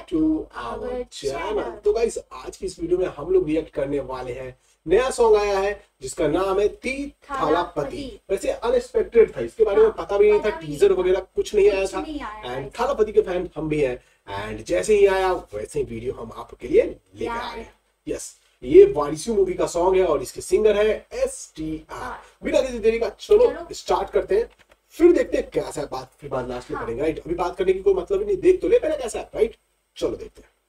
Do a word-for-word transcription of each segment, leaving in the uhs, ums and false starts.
To our channel. तो guys आज की इस वीडियो में हम लोग रिएक्ट करने वाले हैं, नया सॉन्ग आया है जिसका नाम है ती थालापति। वैसे अनएक्सपेक्टेड था, इसके बारे में पता भी नहीं था, टीजर वगैरह कुछ नहीं आया था। एंड थालापति के फैन हम भी हैं, एंड जैसे ही आया वैसे ही वीडियो हम आपके लिए लेकर आ गए। यस, ये वारिसू मूवी का सॉन्ग है और इसके सिंगर है एस टी आर। बिना किसी देरी का चलो स्टार्ट करते हैं, फिर देखते हैं कैसा है, बात फिर बाद लास्ट में करेंगे। राइट, अभी बात करने की कोई मतलब ही नहीं, देख तो ले पहले कैसा है। राइट, चलो देखते हैं।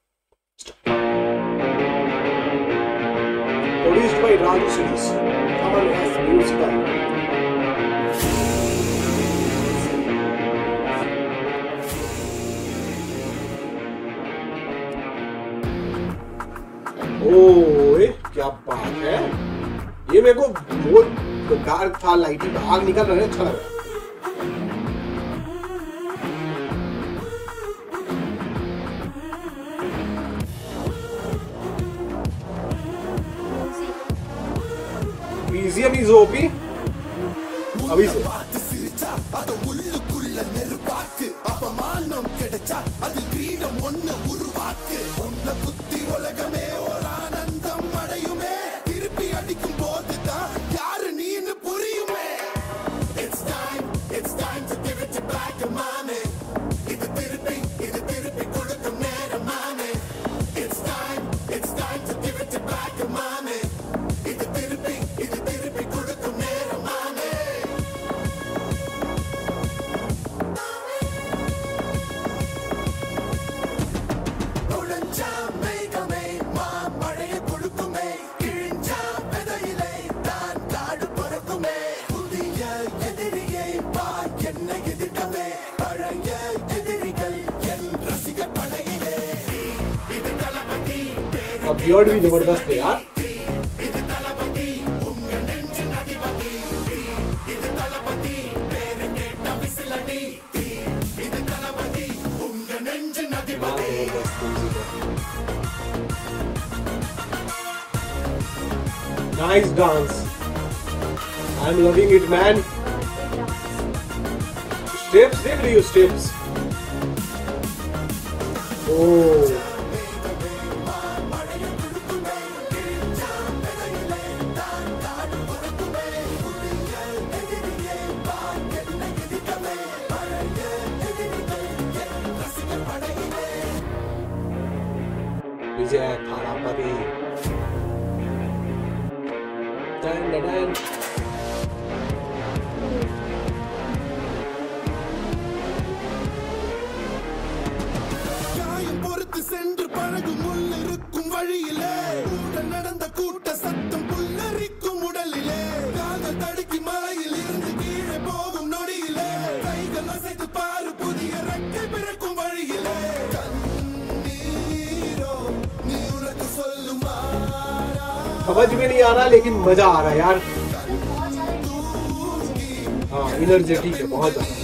Produced by Raju series, Thaman S musical. ओए क्या बात है, ये मेरे को बहुत डार्क था, लाइटिंग आग निकल रहा है, अच्छा लग रहा है। बीजीएम इज ओपी अभी से। बियर्ड भी जबरदस्त है यार। Nice dance, I am loving it man. Steps देख रही हो, steps. Oh Vijay Thalapathy. Done done காயம் பொறுத்து சென்று பழகும் முள்ளிருக்கும் வழியிலே உடன் நடந்த கூட்ட சத்தம் புல்லரிக்கும் உடலிலே காதல் தடுக்கி மலையில் இருந்து கீழே போகும் நொடியிலே கைகள் அசைத்து பாரு புதிய ரெக்கை பிறக்கும் வழியிலே समझ में नहीं आ रहा लेकिन मजा आ रहा है यार। हाँ, एनर्जेटिक है बहुत ज्यादा।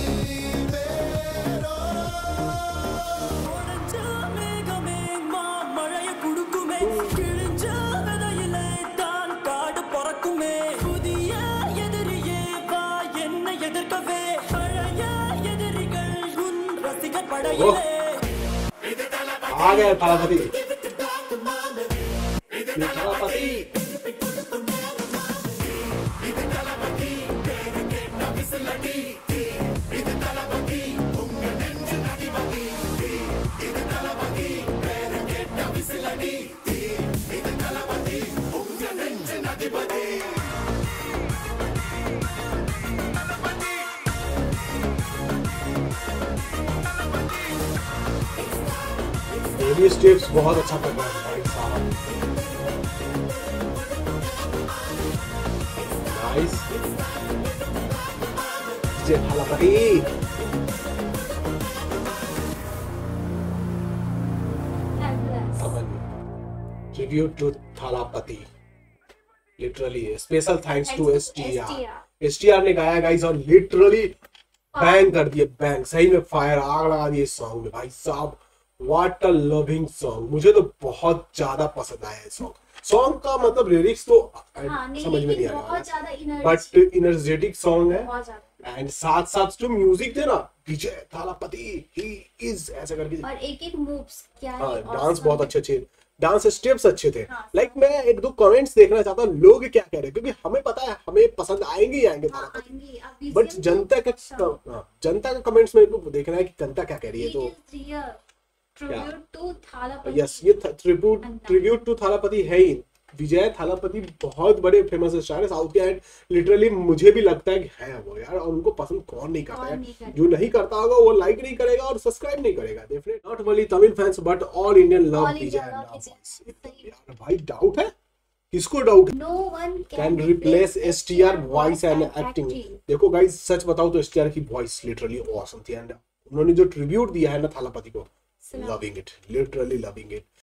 आ गया थालापति। थालापति ये स्टेप्स बहुत अच्छा कर रहा है भाई साहब। नाइस, जय Thalapathy. Tribute to Thalapathy, literally special thanks to STR. STR ने गाया गाइस और लिटरली बैंग कर दिए, बैंग सही में, फायर आग लगा दिए सॉन्ग में भाई साहब। व्हाट अ लविंग सॉन्ग, मुझे तो बहुत ज्यादा पसंद आया है सॉन्ग। सॉन्ग का मतलब लिरिक्स तो हाँ, समझ में नहीं आ रहा, बट इनर्जेटिक सॉन्ग है एंड साथ साथ जो म्यूजिक थे ना, विजय थालापति ही इज ऐसा करके, और एक एक मूव्स क्या हाँ है, डांस awesome बहुत है। अच्छे अच्छे, डांस स्टेप्स अच्छे थे। हाँ, लाइक मैं एक दो कमेंट्स देखना चाहता हूँ लोग क्या कह रहे हैं, क्योंकि हमें पता है हमें पसंद आएंगे ही आएंगे हाँ, थालापति, आएंगे। अब बट B G M जनता का तो हाँ, जनता का कमेंट्स मेरे को देखना है कि जनता क्या कह रही है। It तो is real tribute to Thalapathy। Yes, ये ट्रिब्यूट ट्रिब्यूट टू थालापति है ही। विजय थालापति बहुत बड़े फेमस स्टार है साउथ के, एंड लिटरली मुझे भी लगता है कि है वो यार, और उनको पसंद कौन नहीं करता कौन है, नहीं करता। जो नहीं करता होगा वो लाइक नहीं करेगा और सब्सक्राइब नहीं करेगा। Definitely not only Tamil fans but all Indian love All Vijay India and love love Vijay। Voice. सही। यार भाई डाउट है, किसको डाउट है? No one can can replace replace S T R S T R voice and acting. देखो guys सच बताओ तो एस टी आर की वॉइस लिटरली ऑसम थी, एंड उन्होंने जो ट्रिब्यूट दिया है ना थालापति को, loving it, literally loving it.